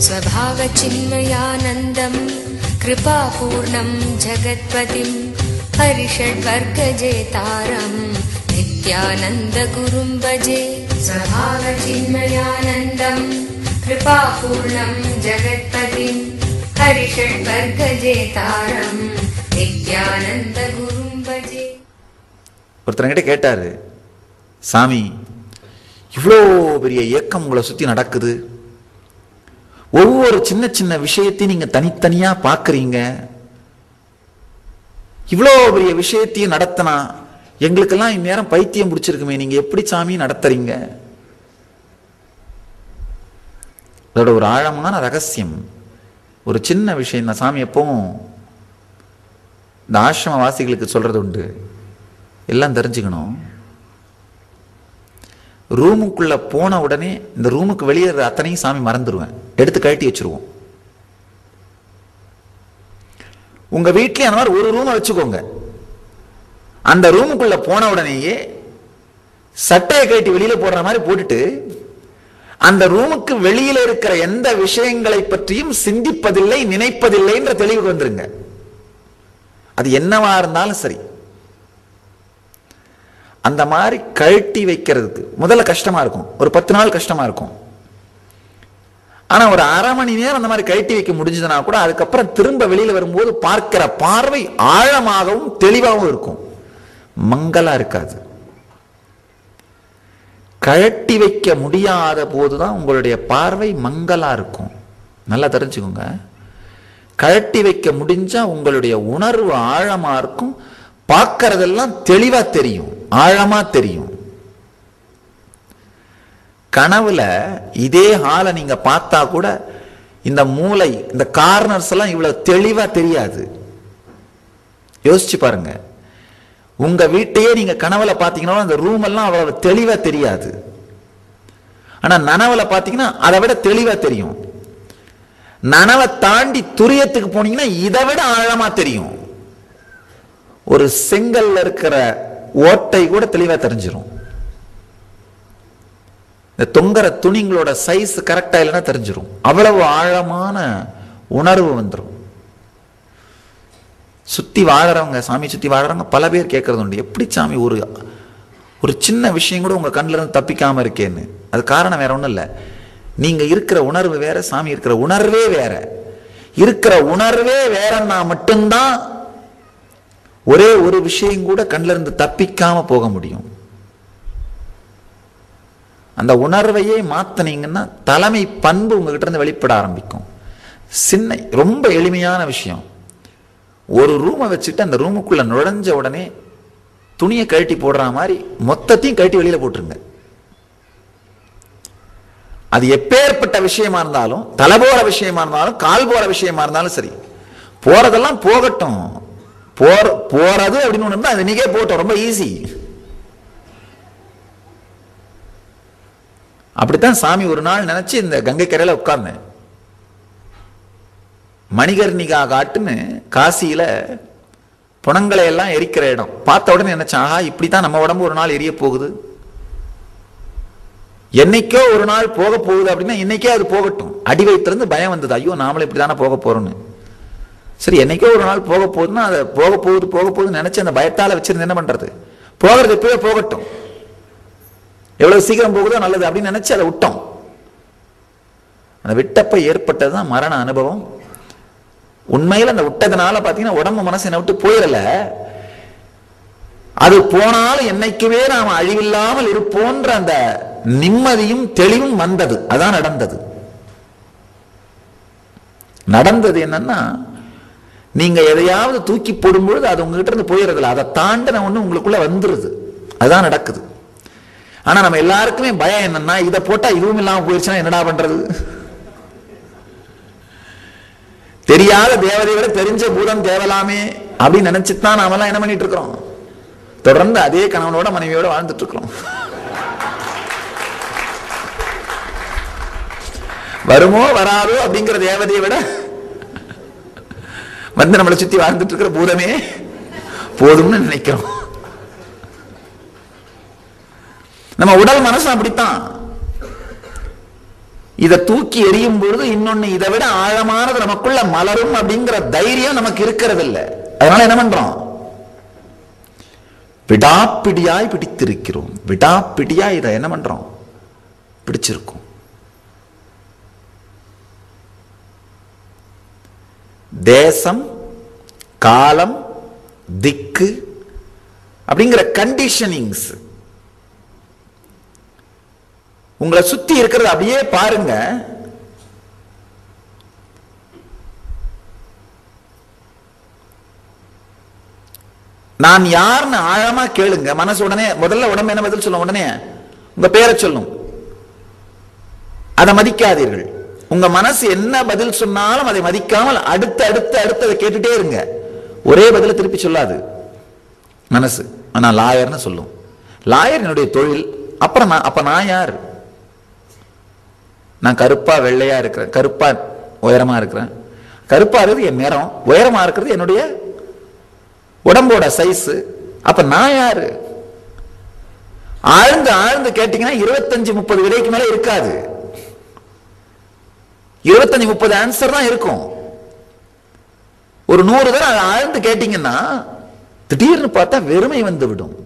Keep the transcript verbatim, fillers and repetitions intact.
स्वभावचिन्मयानन्दं कृपापूर्णं जगत्पतिं हरिषड्वर्गजेतारं नित्यानन्दगुरुं भजे। स्वभावचिन्मयानन्दं कृपापूर्णं जगत्पतिं हरिषड्वर्गजेतारं नित्यानन्दगुरुं भजे. ஒருத்தர்கிட்ட கேட்டாரு, சாமி இவ்வளோ பெரிய இயக்கம் உங்களை சுற்றி நடக்குது, ஒவ்வொரு சின்ன சின்ன விஷயத்தையும் நீங்க தனித்தனியா பார்க்குறீங்க, இவ்வளோ பெரிய விஷயத்தையும் நடத்தினா எங்களுக்கெல்லாம் இந்நேரம் பைத்தியம் பிடிச்சிருக்குமே, நீங்க எப்படி சாமி நடத்துறீங்க? அதோட ஒரு ஆழமான ரகசியம், ஒரு சின்ன விஷயம் தான். சாமி எப்பவும் இந்த ஆசிரம வாசிகளுக்கு சொல்றது உண்டு, எல்லாம் தெரிஞ்சுக்கணும். ரூமுக்குள்ள போன உடனே இந்த ரூமுக்கு வெளியேற அத்தனையும் சாமி மறந்துடுவேன், எடுத்து கழட்டி வச்சிருவோம். உங்க வீட்லயே அந்த மாதிரி ஒரு ரூமை வச்சுக்கோங்க. அந்த ரூமுக்குள்ள போன உடனேயே சட்டையை கழட்டி வெளியில போடுற மாதிரி போட்டுட்டு அந்த ரூமுக்கு வெளியில இருக்கிற எந்த விஷயங்களை பற்றியும் சிந்திப்பதில்லை, நினைப்பதில்லை என்ற தெளிவுக்கு வந்துருங்க. அது என்னவா இருந்தாலும் சரி. அந்த மாதிரி கழட்டி வைக்கிறதுக்கு முதல்ல கஷ்டமா இருக்கும், ஒரு பத்து நாள் கஷ்டமா இருக்கும். ஆனா ஒரு அரை மணி நேரம் அந்த மாதிரி கழட்டி வைக்க முடிஞ்சதுன்னா கூட அதுக்கப்புறம் திரும்ப வெளியில வரும்போது பார்க்கிற பார்வை ஆழமாகவும் தெளிவாகவும் இருக்கும், மங்கலா இருக்காது. கழட்டி வைக்க முடியாத போதுதான் உங்களுடைய பார்வை மங்கலா இருக்கும். நல்லா தெரிஞ்சுக்கோங்க. கழட்டி வைக்க முடிஞ்சா உங்களுடைய உணர்வு ஆழமா இருக்கும், பார்க்கறதெல்லாம் தெளிவா தெரியும், ஆழமா தெரியும். கனவுல இதே ஹாலை நீங்க பார்த்தா கூட இந்த மூளை, இந்த கார்னர்ஸ் எல்லாம் இவ்வளவு தெளிவா தெரியாது. யோசிச்சு பாருங்க. உங்க வீட்டையே நீங்க கனவுல பாத்தீங்கன்னா அந்த ரூம் எல்லாம் அவ்வளவு தெளிவா தெரியாது. ஆனா நனவுல பாத்தீங்கன்னா அதை விட தெளிவா தெரியும். நனவை தாண்டி துரியத்துக்கு போனீங்கன்னா இதை விட ஆழமா தெரியும். ஒரு செங்கல்ல இருக்கிற ஓட்டை கூட தெளிவா தெரிஞ்சிடும். இந்த தொங்கற துணிங்களோட சைஸ் கரெக்டா இல்லைன்னா தெரிஞ்சிடும். அவ்வளவு ஆழமான உணர்வு வந்துடும். சுத்தி வாழறவங்க, சாமி சுத்தி வாழறவங்க பல பேர் கேட்கறது உண்டு, எப்படி சாமி ஒரு ஒரு சின்ன விஷயம் கூட உங்க கண்ணில இருந்து தப்பிக்காம இருக்கேன்னு. அது காரணம் வேற ஒண்ணும் இல்லை, நீங்க இருக்கிற உணர்வு வேற, சாமி இருக்கிற உணர்வே வேற. இருக்கிற உணர்வே வேறன்னா மட்டும்தான் ஒரே ஒரு விஷயம் கூட கண்ணில இருந்து தப்பிக்காம போக முடியும். அந்த உணர்வையே மாத்தினீங்கன்னா தலைமை பண்பு உங்ககிட்ட இருந்து வெளிப்பட ஆரம்பிக்கும். சின்ன ரொம்ப எளிமையான விஷயம், ஒரு ரூமை வச்சுட்டு அந்த ரூமுக்குள்ள நுழைஞ்ச உடனே துணியை கழட்டி போடுற மாதிரி மொத்தத்தையும் கழட்டி வெளியில போட்டுருங்க. அது எப்பேற்பட்ட விஷயமா இருந்தாலும், தலை போற விஷயமா இருந்தாலும், கால் போற விஷயமா இருந்தாலும் சரி, போறதெல்லாம் போகட்டும். போற போறது அப்படின்னு ஒண்ணு இருந்தா அது நீக்கே போட்டோம், ரொம்ப ஈஸி. அப்படித்தான் சாமி ஒரு நாள் நினைச்சு இந்த கங்கை கரையில உட்கார்ந்தேன். மணிகர்ணிகா காட்டுன்னு காசியில புணங்களை எல்லாம் எரிக்கிற இடம் பார்த்த உடனே நினைச்சேன், ஆஹா இப்படித்தான் நம்ம உடம்பு ஒரு நாள் எரிய போகுது. என்னைக்கோ ஒரு நாள் போக போகுது அப்படின்னா இன்னைக்கே அது போகட்டும். அடி வயிற்றிலிருந்து பயம் வந்தது, ஐயோ நாமளும் இப்படித்தானே போக போறோம்னு. சரி, என்னைக்கோ ஒரு நாள் போக போகுதுன்னா அதை போக போகுது போக போகுதுன்னு நினைச்சு அந்த பயத்தால வச்சிருந்து என்ன பண்றது, போகிறது எப்பவே போகட்டும், எவ்வளவு சீக்கிரம் போகுதோ நல்லது அப்படின்னு நினைச்சு அதை விட்டோம். அந்த விட்டப்ப ஏற்பட்டதுதான் மரண அனுபவம். உண்மையில் அந்த விட்டதுனால பாத்தீங்கன்னா உடம்பு மனசு என்ன விட்டு போயிடல, அது போனாலும் என்னைக்குமே நாம் அழிவில்லாமல் இருப்போன்ற அந்த நிம்மதியும் தெளிவும் வந்தது. அதான் நடந்தது. நடந்தது என்னன்னா, நீங்க எதையாவது தூக்கி போடும்பொழுது அது உங்ககிட்ட இருந்து போயிடுறதில்ல, அதை தாண்டின ஒண்ணு உங்களுக்குள்ள வந்துருது. அதுதான் நடக்குது. ஆனா நம்ம எல்லாருக்குமே பயம் என்னன்னா, இதை போட்டா இதுவும் இல்லாம போயிடுச்சுன்னா என்னடா பண்றது, தெரியாத தேவதை விட தெரிஞ்ச பூதம் தேவலாமே அப்படின்னு நினைச்சுதான் நாம எல்லாம் என்ன பண்ணிட்டு இருக்கிறோம், தொடர்ந்து அதே கணவனோட மனைவியோட வாழ்ந்துட்டு இருக்கிறோம். வருமோ வராதோ அப்படிங்கிற தேவதையை விட வந்து நம்மளை சுத்தி வாழ்ந்துட்டு இருக்கிற பூதமே போதும்னு நினைக்கிறோம். நம்ம உடல் மனசு அப்படித்தான். இதை தூக்கி எறியும் பொழுது இன்னொன்னு இதை விட ஆழமானது நமக்குள்ள மலரும் அப்படிங்கிற தைரியம் நமக்கு இருக்கிறது இல்லை. அதனால என்ன பண்றோம்? விடாப்பிடியாய் பிடித்திருக்கிறோம். விடாப்பிடியாய் இதை என்ன பண்றோம்? பிடிச்சிருக்கும். தேசம், காலம், திக்கு அப்படிங்கிற கண்டிஷனிங்ஸ் உங்களை சுத்தி இருக்கிறது அப்படியே பாருங்க. நான் யாருன்னு ஆழமா கேளுங்க. மனசு உடனே முதல்ல உடம்பு என்ன பதில் சொல்லும்? உடனே உங்க பேரை சொல்லும். அதை மதிக்காதீர்கள். உங்க மனசு என்ன பதில் சொன்னாலும் அதை மதிக்காமல் அடுத்து அடுத்து அடுத்து அதை கேட்டுட்டே இருங்க. ஒரே பதில திருப்பி சொல்லாது மனசு. நான் லாயர்னு சொல்லும். லாயர் என்னுடைய தொழில். அப்புறம் நான் அப்ப நான் யார்? நான் கருப்பா வெள்ளையா இருக்கிறேன், கருப்பா உயரமா இருக்கிறேன். கருப்பா இருக்கிறது என் நிறம், உயரமா இருக்கிறது என்னுடைய உடம்போட சைஸ். அப்ப நான் யாரு? ஆழ்ந்து ஆழ்ந்து கேட்டீங்கன்னா இருபத்தஞ்சு முப்பது விடைக்கு மேல இருக்காது. இருபத்தஞ்சு முப்பது ஆன்சர் தான் இருக்கும். ஒரு நூறு தடவை ஆழ்ந்து கேட்டீங்கன்னா திடீர்னு பார்த்தா வெறுமை வந்து விடும்.